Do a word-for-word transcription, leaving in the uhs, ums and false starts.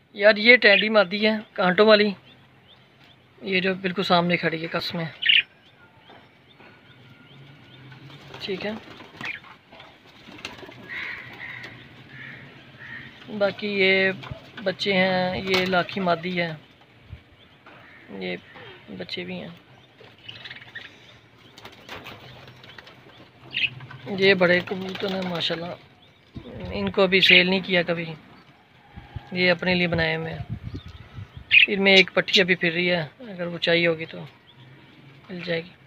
यार ये टैडी मादी है कांटों वाली, ये जो बिल्कुल सामने खड़ी है कस में, ठीक है। बाकी ये बच्चे हैं, ये लाखी मादी है, ये बच्चे भी हैं। ये बड़े कबूतर हैं माशाल्लाह, इनको अभी सेल नहीं किया कभी, ये अपने लिए बनाए हुए हैं। इनमें एक पट्टी अभी फिर रही है, अगर वो चाहिए होगी तो मिल जाएगी।